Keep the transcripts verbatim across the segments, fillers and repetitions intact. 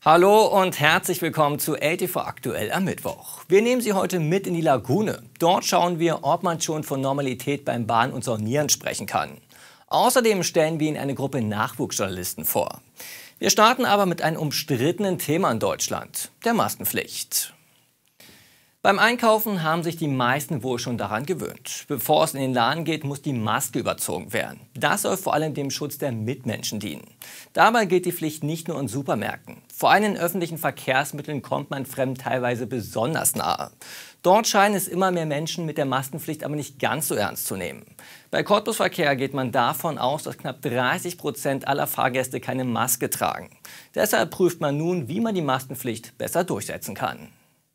Hallo und herzlich willkommen zu L T V aktuell am Mittwoch. Wir nehmen Sie heute mit in die Lagune. Dort schauen wir, ob man schon von Normalität beim Bahnen und Saunieren sprechen kann. Außerdem stellen wir Ihnen eine Gruppe Nachwuchsjournalisten vor. Wir starten aber mit einem umstrittenen Thema in Deutschland, der Maskenpflicht. Beim Einkaufen haben sich die meisten wohl schon daran gewöhnt. Bevor es in den Laden geht, muss die Maske überzogen werden. Das soll vor allem dem Schutz der Mitmenschen dienen. Dabei gilt die Pflicht nicht nur in Supermärkten. Vor allem in öffentlichen Verkehrsmitteln kommt man Fremden teilweise besonders nahe. Dort scheinen es immer mehr Menschen mit der Maskenpflicht aber nicht ganz so ernst zu nehmen. Bei Cottbus-Verkehr geht man davon aus, dass knapp dreißig Prozent aller Fahrgäste keine Maske tragen. Deshalb prüft man nun, wie man die Maskenpflicht besser durchsetzen kann.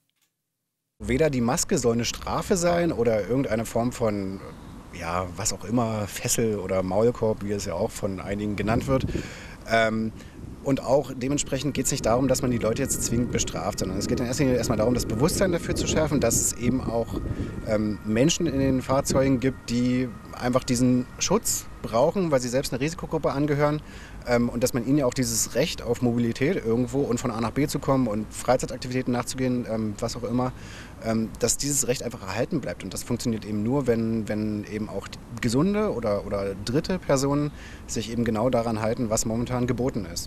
Weder die Maske soll eine Strafe sein oder irgendeine Form von, ja, was auch immer, Fessel oder Maulkorb, wie es ja auch von einigen genannt wird. Ähm, und auch dementsprechend geht es nicht darum, dass man die Leute jetzt zwingend bestraft, sondern es geht in erster Linie erstmal darum, das Bewusstsein dafür zu schärfen, dass es eben auch ähm, Menschen in den Fahrzeugen gibt, die einfach diesen Schutz brauchen, weil sie selbst einer Risikogruppe angehören. Ähm, und dass man ihnen ja auch dieses Recht auf Mobilität irgendwo und von A nach B zu kommen und Freizeitaktivitäten nachzugehen, ähm, was auch immer, ähm, dass dieses Recht einfach erhalten bleibt. Und das funktioniert eben nur, wenn, wenn eben auch gesunde oder, oder dritte Personen sich eben genau daran halten, was momentan geboten ist.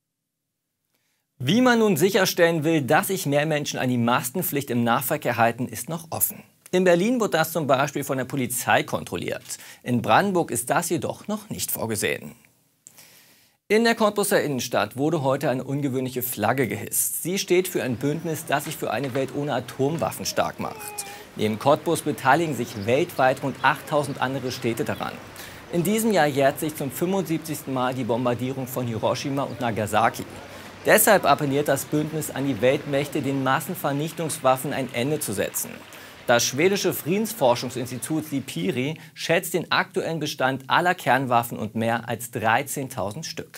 Wie man nun sicherstellen will, dass sich mehr Menschen an die Maskenpflicht im Nahverkehr halten, ist noch offen. In Berlin wird das zum Beispiel von der Polizei kontrolliert. In Brandenburg ist das jedoch noch nicht vorgesehen. In der Cottbuser Innenstadt wurde heute eine ungewöhnliche Flagge gehisst. Sie steht für ein Bündnis, das sich für eine Welt ohne Atomwaffen stark macht. Neben Cottbus beteiligen sich weltweit rund achttausend andere Städte daran. In diesem Jahr jährt sich zum fünfundsiebzigsten Mal die Bombardierung von Hiroshima und Nagasaki. Deshalb appelliert das Bündnis an die Weltmächte, den Massenvernichtungswaffen ein Ende zu setzen. Das schwedische Friedensforschungsinstitut Sipiri schätzt den aktuellen Bestand aller Kernwaffen und mehr als dreizehntausend Stück.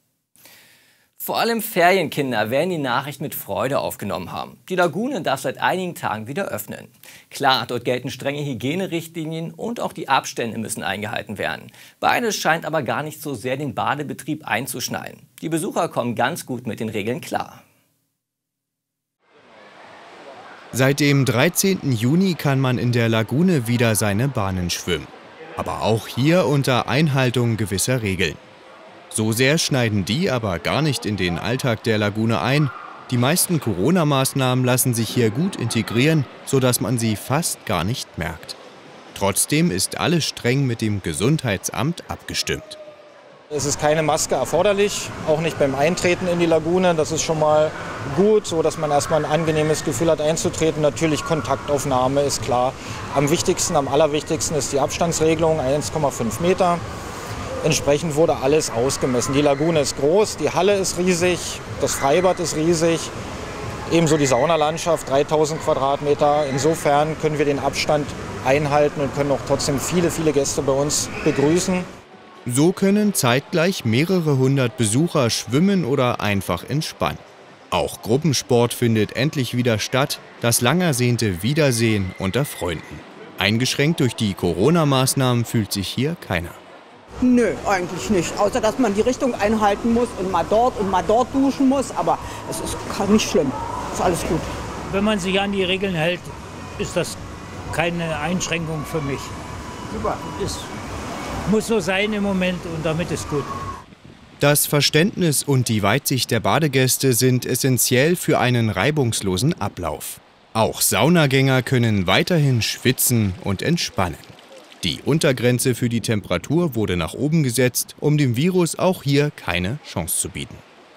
Vor allem Ferienkinder werden die Nachricht mit Freude aufgenommen haben. Die Lagune darf seit einigen Tagen wieder öffnen. Klar, dort gelten strenge Hygienerichtlinien und auch die Abstände müssen eingehalten werden. Beides scheint aber gar nicht so sehr den Badebetrieb einzuschneiden. Die Besucher kommen ganz gut mit den Regeln klar. Seit dem dreizehnten Juni kann man in der Lagune wieder seine Bahnen schwimmen. Aber auch hier unter Einhaltung gewisser Regeln. So sehr schneiden die aber gar nicht in den Alltag der Lagune ein. Die meisten Corona-Maßnahmen lassen sich hier gut integrieren, sodass man sie fast gar nicht merkt. Trotzdem ist alles streng mit dem Gesundheitsamt abgestimmt. Es ist keine Maske erforderlich, auch nicht beim Eintreten in die Lagune. Das ist schon mal gut, so dass man erstmal ein angenehmes Gefühl hat einzutreten. Natürlich Kontaktaufnahme ist klar. Am wichtigsten, am allerwichtigsten ist die Abstandsregelung, eins Komma fünf Meter. Entsprechend wurde alles ausgemessen. Die Lagune ist groß, die Halle ist riesig, das Freibad ist riesig, ebenso die Saunalandschaft, dreitausend Quadratmeter. Insofern können wir den Abstand einhalten und können auch trotzdem viele, viele Gäste bei uns begrüßen. So können zeitgleich mehrere hundert Besucher schwimmen oder einfach entspannen. Auch Gruppensport findet endlich wieder statt, das lang ersehnte Wiedersehen unter Freunden. Eingeschränkt durch die Corona-Maßnahmen fühlt sich hier keiner. Nö, eigentlich nicht. Außer, dass man die Richtung einhalten muss und mal dort und mal dort duschen muss. Aber es ist nicht schlimm. Ist alles gut. Wenn man sich an die Regeln hält, ist das keine Einschränkung für mich. Super. Es muss so sein im Moment und damit ist gut. Das Verständnis und die Weitsicht der Badegäste sind essentiell für einen reibungslosen Ablauf. Auch Saunagänger können weiterhin schwitzen und entspannen. Die Untergrenze für die Temperatur wurde nach oben gesetzt, um dem Virus auch hier keine Chance zu bieten.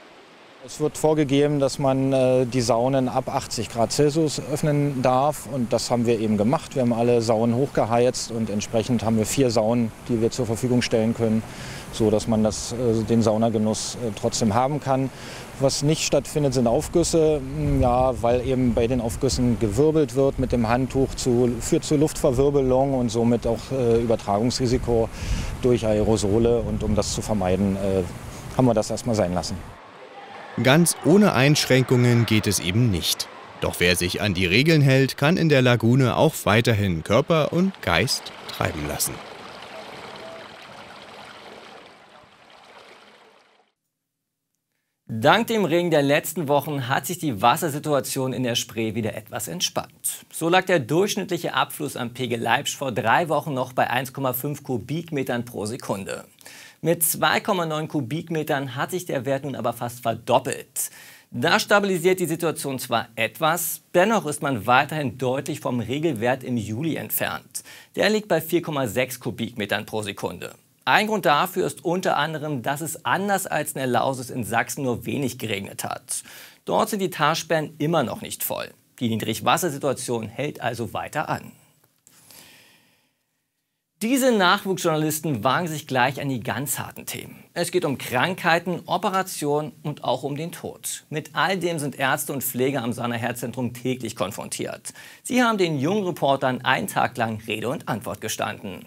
Es wird vorgegeben, dass man äh, die Saunen ab achtzig Grad Celsius öffnen darf. Und das haben wir eben gemacht. Wir haben alle Saunen hochgeheizt und entsprechend haben wir vier Saunen, die wir zur Verfügung stellen können, so dass man das, äh, den Saunagenuss äh, trotzdem haben kann. Was nicht stattfindet, sind Aufgüsse, ja, weil eben bei den Aufgüssen gewirbelt wird mit dem Handtuch, zu, führt zu Luftverwirbelung und somit auch äh, Übertragungsrisiko durch Aerosole. Und um das zu vermeiden, äh, haben wir das erstmal sein lassen. Ganz ohne Einschränkungen geht es eben nicht. Doch wer sich an die Regeln hält, kann in der Lagune auch weiterhin Körper und Geist treiben lassen. Dank dem Regen der letzten Wochen hat sich die Wassersituation in der Spree wieder etwas entspannt. So lag der durchschnittliche Abfluss am Pegel Leipzig vor drei Wochen noch bei eins Komma fünf Kubikmetern pro Sekunde. Mit zwei Komma neun Kubikmetern hat sich der Wert nun aber fast verdoppelt. Das stabilisiert die Situation zwar etwas, dennoch ist man weiterhin deutlich vom Regelwert im Juli entfernt. Der liegt bei vier Komma sechs Kubikmetern pro Sekunde. Ein Grund dafür ist unter anderem, dass es anders als in der Lausitz in Sachsen nur wenig geregnet hat. Dort sind die Talsperren immer noch nicht voll. Die Niedrigwassersituation hält also weiter an. Diese Nachwuchsjournalisten wagen sich gleich an die ganz harten Themen. Es geht um Krankheiten, Operationen und auch um den Tod. Mit all dem sind Ärzte und Pfleger am Sahner Herzzentrum täglich konfrontiert. Sie haben den jungen Reportern einen Tag lang Rede und Antwort gestanden.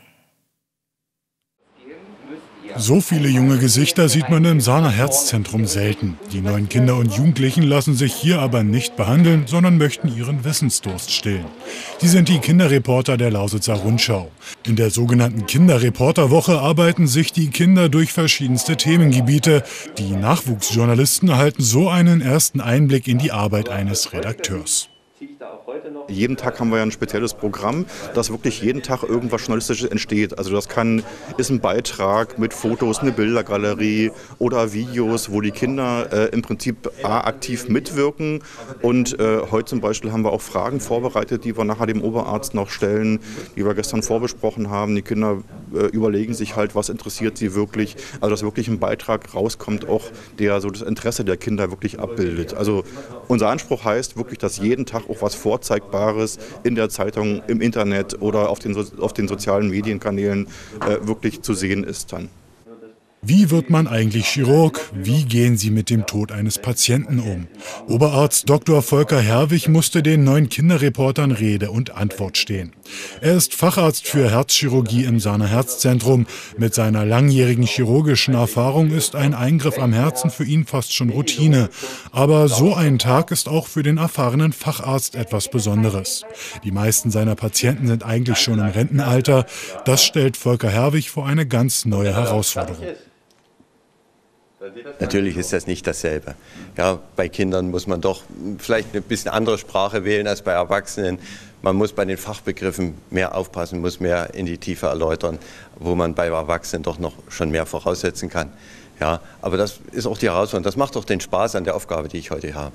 So viele junge Gesichter sieht man im Sahner Herzzentrum selten. Die neuen Kinder und Jugendlichen lassen sich hier aber nicht behandeln, sondern möchten ihren Wissensdurst stillen. Sie sind die Kinderreporter der Lausitzer Rundschau. In der sogenannten Kinderreporterwoche arbeiten sich die Kinder durch verschiedenste Themengebiete. Die Nachwuchsjournalisten erhalten so einen ersten Einblick in die Arbeit eines Redakteurs. Jeden Tag haben wir ja ein spezielles Programm, dass wirklich jeden Tag irgendwas Journalistisches entsteht. Also das kann, ist ein Beitrag mit Fotos, eine Bildergalerie oder Videos, wo die Kinder äh, im Prinzip A, aktiv mitwirken. Und äh, heute zum Beispiel haben wir auch Fragen vorbereitet, die wir nachher dem Oberarzt noch stellen, die wir gestern vorbesprochen haben. Die Kinder äh, überlegen sich halt, was interessiert sie wirklich. Also dass wirklich ein Beitrag rauskommt, auch der so das Interesse der Kinder wirklich abbildet. Also unser Anspruch heißt wirklich, dass jeden Tag auch was Vorzeigbares in der Zeitung, im Internet oder auf den, auf den sozialen Medienkanälen äh, wirklich zu sehen ist dann. Wie wird man eigentlich Chirurg? Wie gehen Sie mit dem Tod eines Patienten um? Oberarzt Doktor Volker Herwig musste den neuen Kinderreportern Rede und Antwort stehen. Er ist Facharzt für Herzchirurgie im Sahner Herzzentrum. Mit seiner langjährigen chirurgischen Erfahrung ist ein Eingriff am Herzen für ihn fast schon Routine. Aber so ein Tag ist auch für den erfahrenen Facharzt etwas Besonderes. Die meisten seiner Patienten sind eigentlich schon im Rentenalter. Das stellt Volker Herwig vor eine ganz neue Herausforderung. Natürlich ist das nicht dasselbe. Ja, bei Kindern muss man doch vielleicht ein bisschen andere Sprache wählen als bei Erwachsenen. Man muss bei den Fachbegriffen mehr aufpassen, muss mehr in die Tiefe erläutern, wo man bei Erwachsenen doch noch schon mehr voraussetzen kann. Ja, aber das ist auch die Herausforderung. Das macht doch den Spaß an der Aufgabe, die ich heute habe.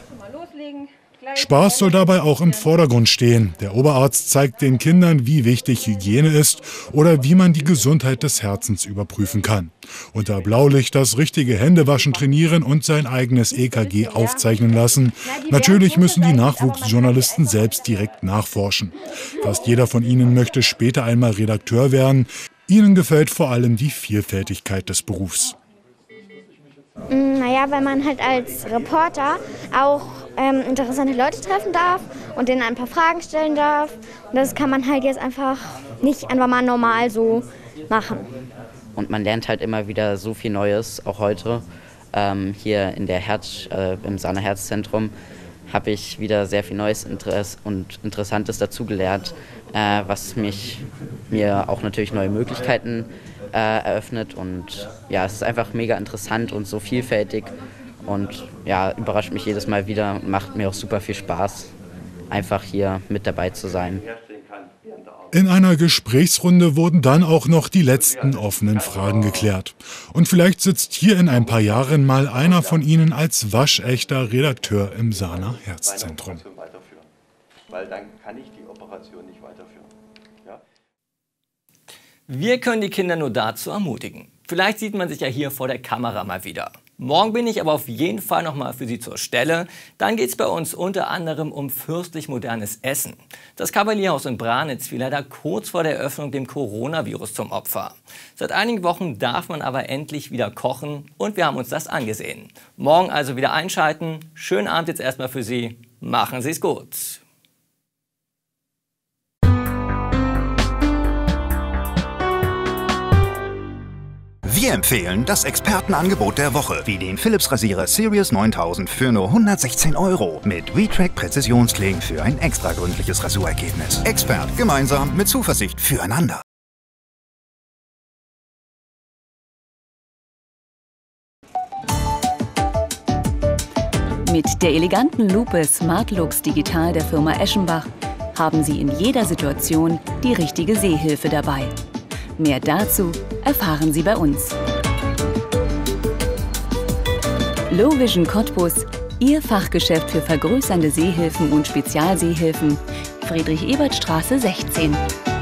Spaß soll dabei auch im Vordergrund stehen. Der Oberarzt zeigt den Kindern, wie wichtig Hygiene ist oder wie man die Gesundheit des Herzens überprüfen kann. Unter Blaulicht das richtige Händewaschen trainieren und sein eigenes E K G aufzeichnen lassen. Natürlich müssen die Nachwuchsjournalisten selbst direkt nachforschen. Fast jeder von ihnen möchte später einmal Redakteur werden. Ihnen gefällt vor allem die Vielfältigkeit des Berufs. Naja, weil man halt als Reporter auch ähm, interessante Leute treffen darf und denen ein paar Fragen stellen darf. Und das kann man halt jetzt einfach nicht einfach mal normal so machen. Und man lernt halt immer wieder so viel Neues, auch heute. Ähm, hier in der Herz, äh, im Sahner Herzzentrum habe ich wieder sehr viel Neues Interess und Interessantes dazugelernt, äh, was mich, mir auch natürlich neue Möglichkeiten äh, eröffnet. Und ja, es ist einfach mega interessant und so vielfältig und ja, überrascht mich jedes Mal wieder und macht mir auch super viel Spaß, einfach hier mit dabei zu sein. In einer Gesprächsrunde wurden dann auch noch die letzten offenen Fragen geklärt. Und vielleicht sitzt hier in ein paar Jahren mal einer von Ihnen als waschechter Redakteur im Sahner Herzzentrum. Weil dann kann ich die Operation nicht weiterführen. Ja? Wir können die Kinder nur dazu ermutigen. Vielleicht sieht man sich ja hier vor der Kamera mal wieder. Morgen bin ich aber auf jeden Fall noch mal für Sie zur Stelle. Dann geht es bei uns unter anderem um fürstlich modernes Essen. Das Kavalierhaus in Branitz fiel leider kurz vor der Eröffnung dem Coronavirus zum Opfer. Seit einigen Wochen darf man aber endlich wieder kochen und wir haben uns das angesehen. Morgen also wieder einschalten. Schönen Abend jetzt erstmal für Sie. Machen Sie es gut. Wir empfehlen das Expertenangebot der Woche, wie den Philips Rasierer Series neuntausend für nur hundertsechzehn Euro mit WeTrack Präzisionsklingen für ein extra gründliches Rasurergebnis. Expert, gemeinsam mit Zuversicht füreinander. Mit der eleganten Lupe Smart Lux Digital der Firma Eschenbach haben Sie in jeder Situation die richtige Sehhilfe dabei. Mehr dazu erfahren Sie bei uns. Low Vision Cottbus, Ihr Fachgeschäft für vergrößernde Sehhilfen und Spezialsehhilfen, Friedrich-Ebert-Straße sechzehn.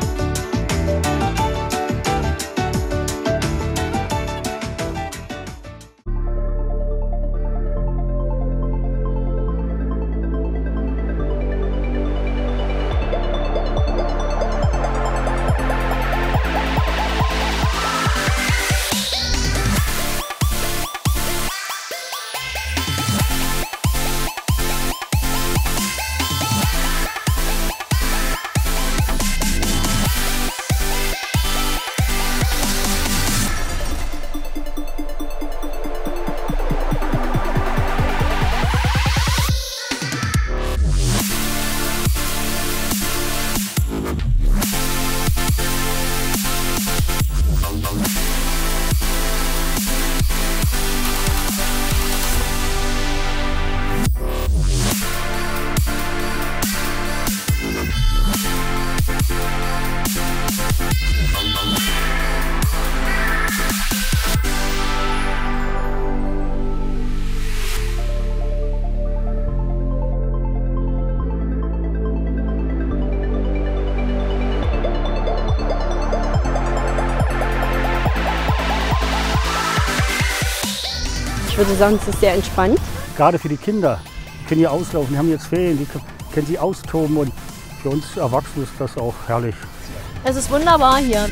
Ich würde sagen, es ist sehr entspannt. Gerade für die Kinder, die können hier auslaufen, die haben jetzt Ferien, die können sich austoben und für uns Erwachsene ist das auch herrlich. Es ist wunderbar hier.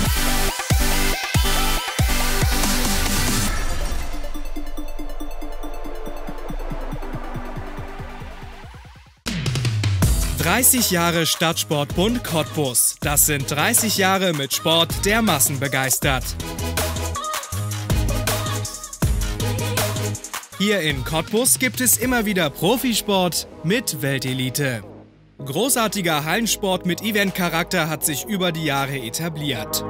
dreißig Jahre Stadtsportbund Cottbus. Das sind dreißig Jahre mit Sport, der Massen begeistert. Hier in Cottbus gibt es immer wieder Profisport mit Weltelite. Großartiger Hallensport mit Eventcharakter hat sich über die Jahre etabliert.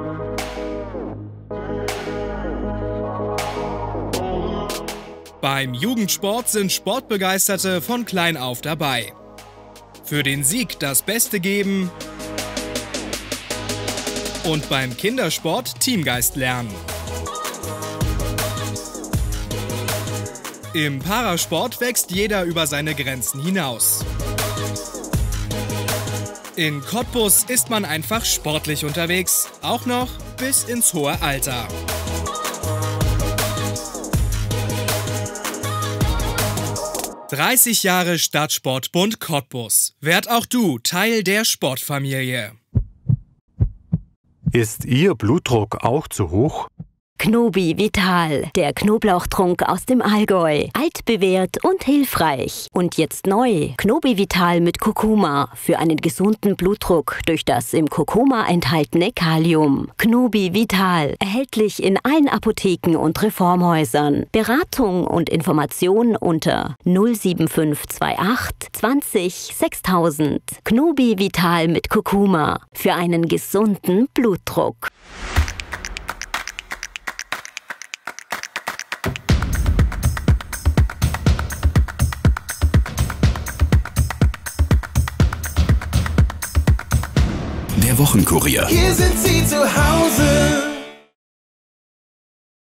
Beim Jugendsport sind Sportbegeisterte von klein auf dabei. Für den Sieg das Beste geben und beim Kindersport Teamgeist lernen. Im Parasport wächst jeder über seine Grenzen hinaus. In Cottbus ist man einfach sportlich unterwegs, auch noch bis ins hohe Alter. dreißig Jahre Stadtsportbund Cottbus. Werd auch du Teil der Sportfamilie. Ist Ihr Blutdruck auch zu hoch? Knobi Vital, der Knoblauchtrunk aus dem Allgäu. Altbewährt und hilfreich. Und jetzt neu. Knobi Vital mit Kurkuma für einen gesunden Blutdruck durch das im Kurkuma enthaltene Kalium. Knobi Vital, erhältlich in allen Apotheken und Reformhäusern. Beratung und Information unter null sieben fünf zwei acht zwanzig sechstausend. Knobi Vital mit Kurkuma für einen gesunden Blutdruck. Der Wochenkurier. Hier sind Sie zu Hause.